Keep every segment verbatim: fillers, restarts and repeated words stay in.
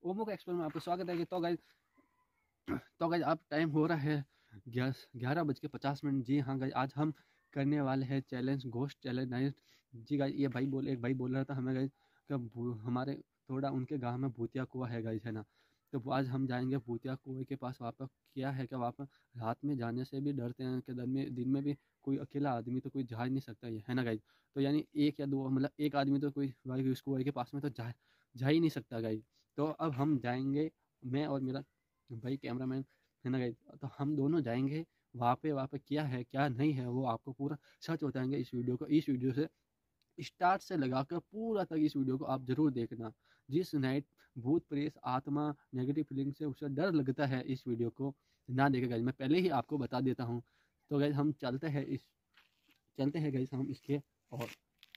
ओमो का एक्सप्लोर में आपका स्वागत है कि तो गाइस तो गाइस अब टाइम हो रहा है ग्यारह बज के पचास मिनट। जी हाँ गाइस, आज हम करने वाले हैं चैलेंज घोस्ट चैलेंज नाइट। जी गाइस, ये भाई बोल एक भाई बोल रहा था हमें गाइस कि हमारे थोड़ा उनके गांव में भूतिया कुआं है गाइस, है ना। तो आज हम जाएंगे भूतिया कुएं के पास। वहाँ पर क्या है कि वहाँ पर रात में जाने से भी डरते हैं कि दिन में दिन में भी कोई अकेला आदमी तो कोई जा ही नहीं सकता, ये है ना गाइस। तो यानी एक या दो मतलब एक आदमी तो कोई भाई उस कुएं के पास में तो जा जा ही नहीं सकता गाइस। तो अब हम जाएंगे, मैं और मेरा भाई कैमरामैन, है ना गाइस। तो हम दोनों जाएंगे वहाँ पे। वहाँ पे क्या है क्या नहीं है वो आपको पूरा सच बताएंगे इस वीडियो को। इस वीडियो से स्टार्ट से लगाकर पूरा तक इस वीडियो को आप जरूर देखना। जिस नाइट भूत प्रेत आत्मा नेगेटिव फीलिंग से उसे डर लगता है, इस वीडियो को ना देखे गाइस, मैं पहले ही आपको बता देता हूँ। तो गाइस हम चलते हैं इस चलते हैं गाइस हम इसके और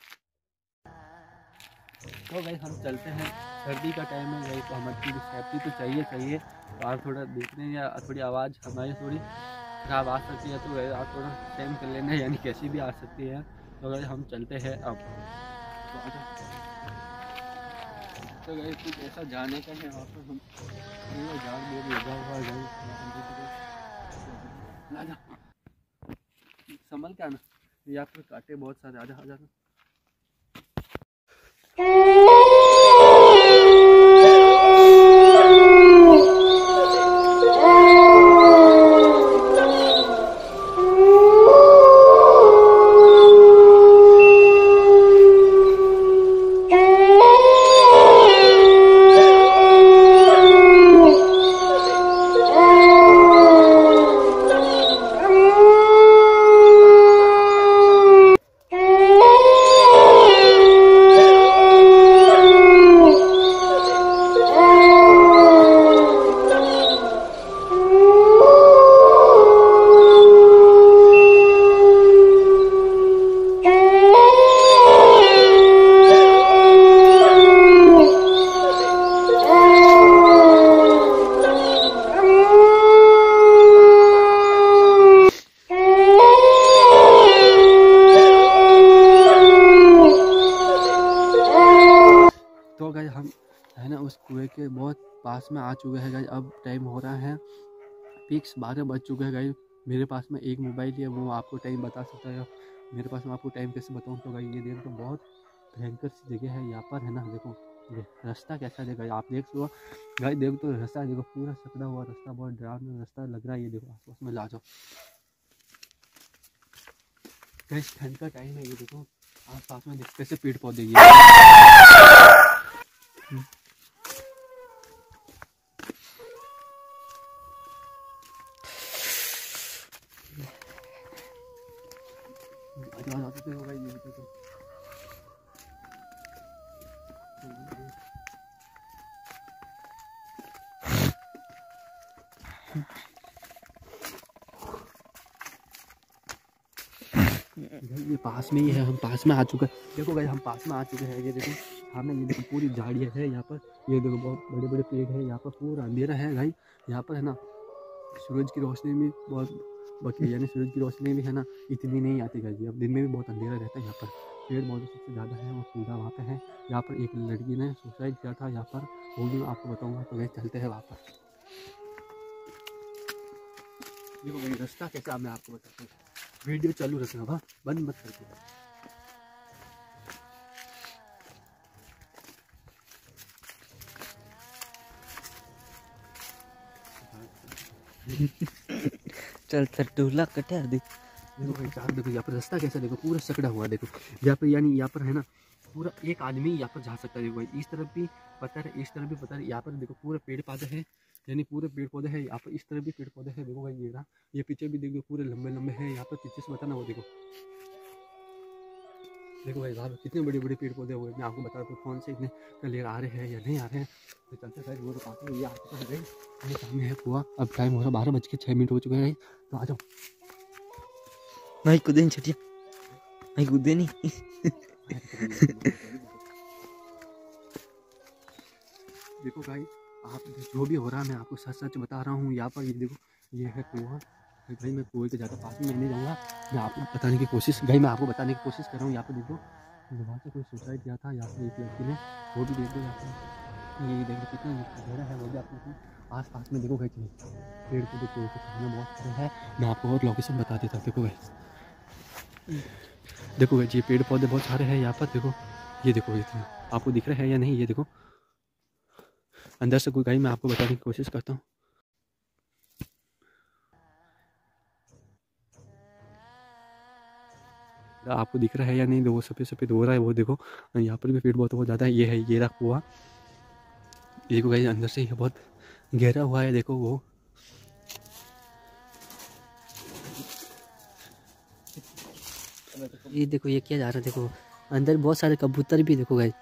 तो गाइस हम चलते हैं। सर्दी का टाइम है गाइस, तो हमारी सेफ्टी तो चाहिए चाहिए तो आप थोड़ा देखने या थोड़ी आवाज़ हमारी थोड़ी खराब आ सकती है, तो गाइस आप थोड़ा सहन कर लेना, यानी कैसी भी आ सकती है। तो गाइस हम चलते हैं अब। तो आजा तो गाइस कुछ ऐसा जाने का है वहाँ पर हम पूरा झाड़ बोर्ड लगा हुआ है गाइस। संभल के आना, यहाँ पर कांटे बहुत सारे। आजा आजा तो गाइस हम है ना उस कुएं के बहुत पास में आ चुके हैं गाइस। अब टाइम हो रहा है फिक्स बारह बज चुके हैं गाइस। मेरे पास में एक मोबाइल है, वो आपको टाइम बता सकता है। मेरे पास में आपको टाइम कैसे बताऊं। तो गाइस ये देखो बहुत भयंकर सी जगह है यहाँ पर, है ना। देखो ये रास्ता कैसा है गाइस, आप देख सो गाइस। देखो तो रास्ता देखो पूरा सकड़ा हुआ रास्ता, बहुत डरावना रास्ता लग रहा है। ये देखो आसपास में ला जाओ गाइस, ठंड का टाइम है। ये देखो आस पास में कैसे पेड़ पौधे ये ये पास में ही है, हम पास में आ चुके हैं। देखो भाई हम पास में आ चुके हैं। ये देखो सामने ये देखो पूरी झाड़ियाँ है यहाँ पर। ये देखो बहुत बड़े बड़े पेड़ है यहाँ पर, पूरा अंधेरा है भाई यहाँ पर, है ना। सूरज की रोशनी भी बहुत बाकी, यानी सूरज की रोशनी भी है ना इतनी नहीं आती भाई। अब दिन में भी बहुत अंधेरा रहता है यहाँ पर। पेड़ पौधे सबसे ज़्यादा है और पूरा वहाँ पे है। यहाँ पर एक लड़की ने सुसाइड किया था यहाँ पर, वो भी मैं आपको बताऊँगा। तो वही चलते हैं वहाँ पर। देखो भाई रास्ता कैसा मैं आपको बताता हूँ। वीडियो चालू रखना, वाह बंद मत करके। चल टूला कटा दे। देखो भाई चार देखो यहाँ पर रास्ता कैसा, देखो पूरा सकड़ा हुआ। देखो यहाँ पर यानी यहाँ पर है ना पूरा एक आदमी यहाँ पर जा सकता है। देखो भाई इस तरफ भी पत्थर है, इस तरफ भी पत्थर है। यहाँ पर देखो पूरे पेड़ पौधे हैं, यानी पूरे पेड़ पौधे हैं। यहाँ पर इस तरफ भी पेड़ पौधे हैं। देखो भाई ये रहा, ये पीछे भी देखो पूरे लंबे लंबे हैं। यहाँ पर पीछे से बताना वो देखो देखो भाई वहाँ कितने बड़े बड़े पेड़ पौधे हुए। मैं आपको बता दूँ कौन से इतने क्लियर आ रहे हैं या नहीं आ रहे हैं। तो चलते भाई वो तो काफी ये आपके पास गई, ये सामने है कुआं। अब टाइम हो रहा बारह बज के छः मिनट हो चुके हैं। तो आ जाओ भाई कूदे नहीं छटिया, भाई कूदे नहीं। देखो भाई आप जो भी हो रहा है मैं आपको सच सच बता रहा हूँ। यहाँ पर ये देखो ये है कुआं भाई। मैं कुएं के ज़्यादा पास में नहीं जाऊँगा। मैं आपको बताने की कोशिश भाई मैं आपको बताने की कोशिश कर रहा हूँ। यहाँ पर देखो वहाँ से कोई सुसाइड किया था यहाँ पर एक लड़की ने, वो भी देख दो यहाँ पर। ये देखो कितना घेरा है, वो भी आप देखो आस पास में देखो गाइस पेड़ को देखो सामने बहुत सारे है। मैं आपको और लोकेशन बता देता हूँ। देखो गाइस देखो गाइस ये पेड़ पौधे बहुत सारे हैं यहाँ पर। देखो ये देखो इतना आपको दिख रहा है या नहीं, ये देखो अंदर से कोई गाइस मैं आपको बताने की कोशिश करता हूँ। आपको दिख रहा है या नहीं, वो सफ़ेद सफ़ेद हो रहा है वो देखो। यहाँ पर भी पेड़ बहुत बहुत ज़्यादा है। ये है ये रखा हुआ, देखो गाइस अंदर से ये बहुत गहरा हुआ है। देखो वो ये देखो ये क्या जा रहा है, देखो अंदर बहुत सारे कबूतर भी। देखो गाइस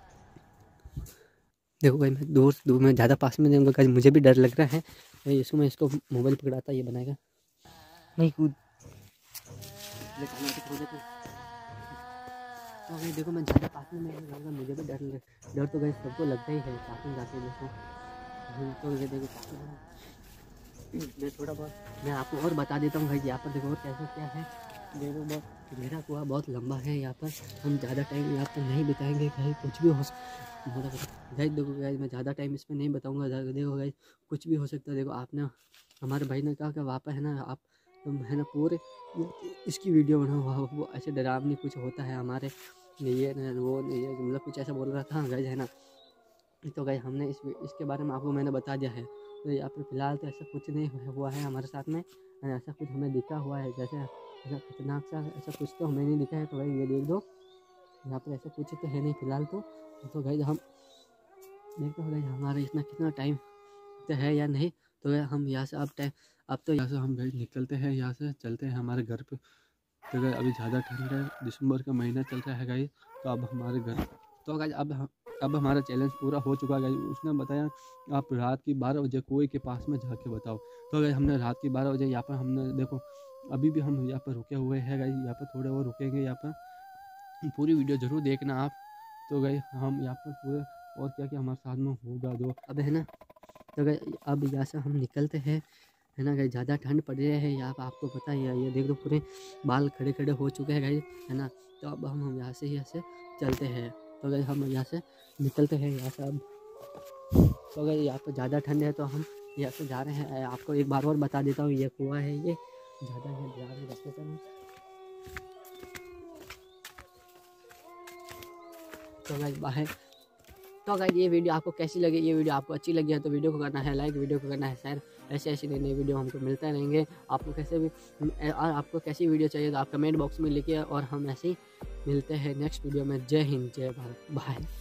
देखो गाइस मैं दूर दूर में ज़्यादा पास में नहीं, गाइस मुझे भी डर लग रहा है। इसको मैं इसको मोबाइल पकड़ाता ये बनाएगा नहीं कूद। तो भाई देखो मैं ज़्यादा पास में नहीं जाऊँगा, मुझे भी डर लग डर तो गाइस सबको लगता ही है पास में जाके। देखो तो ये देखो मैं थोड़ा बहुत मैं आपको और बता देता हूँ भाई। यहाँ पर देखो और कैसे क्या है, देखो बहुत गहरा कुआं बहुत लंबा है। यहाँ पर हम ज़्यादा टाइम यहाँ पर नहीं बिताएंगे, कहीं कुछ भी हो गाइस। देखो गाइस मैं ज़्यादा टाइम इसमें नहीं बताऊँगा। देखो गाइस कुछ भी हो सकता है। देखो आपने हमारे भाई ने कहा कि वहाँ पर है ना आप है ना पूरे इसकी वीडियो बनाओ, वो ऐसे डरावनी कुछ होता है हमारे ये वो ये मतलब कुछ ऐसा बोल रहा था गाइस है ना। तो गाइस हमने इस इसके बारे में आपको मैंने बता दिया है। तो यहाँ पर फिलहाल तो ऐसा कुछ नहीं हुआ है हमारे साथ में, ऐसा कुछ हमें दिखा हुआ है जैसे ऐसा खतरनाक सा ऐसा कुछ तो हमें नहीं दिखा है। तो भाई ये देख दो यहाँ पर ऐसा कुछ तो है नहीं फिलहाल तो। तो गाइस हम देखते हो गाइस हमारा इतना कितना टाइम तो है या नहीं। तो हम यहाँ से अब टाइम अब तो यहाँ से हम गाइस निकलते हैं, यहाँ से चलते हैं हमारे घर पे। तो गाइस अभी ज़्यादा ठंड है, दिसंबर का महीना चल रहा है गाइस। तो अब हमारे घर तो गाइस अब अब हमारा चैलेंज पूरा हो चुका है गाइस। उसने बताया आप रात की बारह बजे कुएं के पास में जाके बताओ। तो गाइस हमने रात की बारह बजे यहाँ पर हमने देखो अभी भी हम यहाँ पर रुके हुए हैं गाइस। यहाँ पर थोड़े और रुकेंगे, यहाँ पर पूरी वीडियो ज़रूर देखना आप। तो गाइस हम यहाँ पर पूरे और क्या क्या हमारे साथ में होगा दो अब है ना। तो गाइस अब यहाँ से हम निकलते हैं है ना गाइस। ज़्यादा ठंड पड़ रही है यहाँ पर आपको पता ही है। ये देख दो पूरे बाल खड़े खड़े हो चुके हैं गाइस है ना। तो अब हम हम यहाँ से यहाँ से चलते हैं। तो गाइस हम यहाँ से निकलते हैं यहाँ से अब। तो गाइस यहाँ पर ज़्यादा ठंड है तो हम यहाँ से जा रहे हैं। आपको एक बार और बता देता हूँ ये कुआं है, ये ज़्यादा है जा रहे रास्ते पर। तो गाइस बाहर तो गाइस ये वीडियो आपको कैसी लगी, ये वीडियो आपको अच्छी लगी है तो वीडियो को करना है लाइक, वीडियो को करना है शेयर। ऐसे ऐसी नई नई वीडियो हमको मिलते रहेंगे। आपको कैसे भी और आपको कैसी वीडियो चाहिए तो आप कमेंट बॉक्स में लिखिए और हम ऐसे ही मिलते हैं नेक्स्ट वीडियो में। जय हिंद जय भारत, बाय।